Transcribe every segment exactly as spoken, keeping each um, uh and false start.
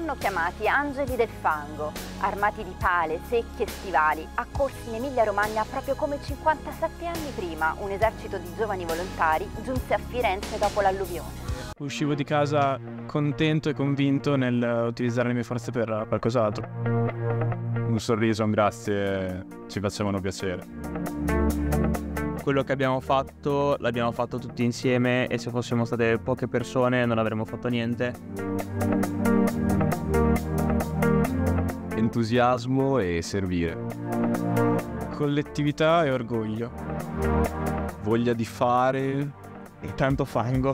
giorno chiamati Angeli del Fango, armati di pale, secchi e stivali, accorsi in Emilia-Romagna proprio come cinquantasette anni prima un esercito di giovani volontari giunse a Firenze dopo l'alluvione. Uscivo di casa contento e convinto nel utilizzare le mie forze per qualcos'altro. Un sorriso, un grazie ci facevano piacere. Quello che abbiamo fatto l'abbiamo fatto tutti insieme e se fossimo state poche persone non avremmo fatto niente. Entusiasmo e servire. Collettività e orgoglio. Voglia di fare E tanto fango.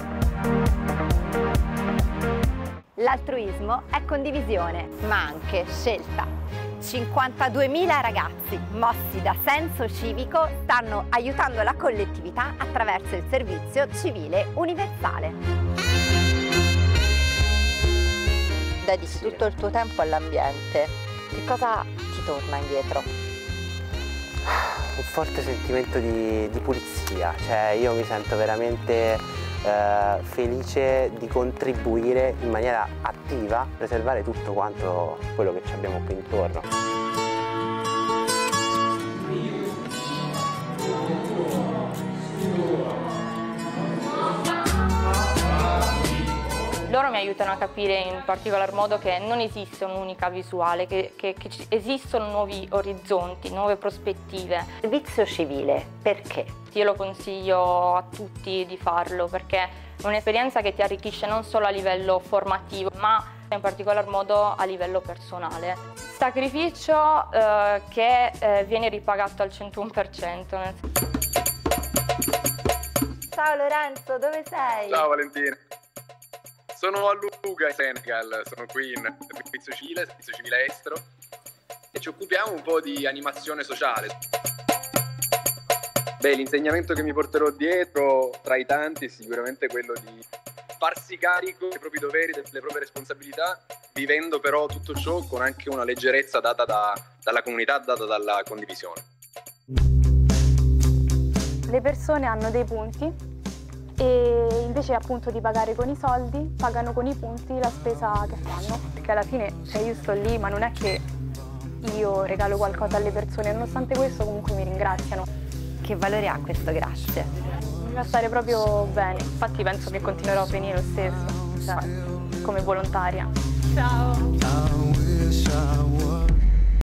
L'altruismo è condivisione, ma anche scelta. cinquantaduemila ragazzi, mossi da senso civico, stanno aiutando la collettività attraverso il servizio civile universale. Dedichi tutto il tuo tempo all'ambiente. Che cosa ti torna indietro? Un forte sentimento di, di pulizia, cioè io mi sento veramente eh, felice di contribuire in maniera attiva a preservare tutto quanto quello che ci abbiamo qui intorno. Loro mi aiutano a capire in particolar modo che non esiste un'unica visuale, che, che, che esistono nuovi orizzonti, nuove prospettive. Servizio civile, perché? Io lo consiglio a tutti di farlo perché è un'esperienza che ti arricchisce non solo a livello formativo, ma in particolar modo a livello personale. Sacrificio eh, che eh, viene ripagato al centouno per cento. Ciao Lorenzo, dove sei? Ciao Valentina. Sono a Luga, in Senegal, sono qui in servizio civile, servizio civile estero e ci occupiamo un po' di animazione sociale. Beh, l'insegnamento che mi porterò dietro, tra i tanti, è sicuramente quello di farsi carico dei propri doveri, delle proprie responsabilità, vivendo però tutto ciò con anche una leggerezza data da, dalla comunità, data dalla condivisione. Le persone hanno dei punti e invece appunto di pagare con i soldi, pagano con i punti la spesa che fanno. Perché alla fine, cioè io sto lì, ma non è che io regalo qualcosa alle persone, nonostante questo comunque mi ringraziano. Che valore ha questo grazie? Mi fa stare proprio bene, infatti penso che continuerò a venire lo stesso, cioè come volontaria. Ciao!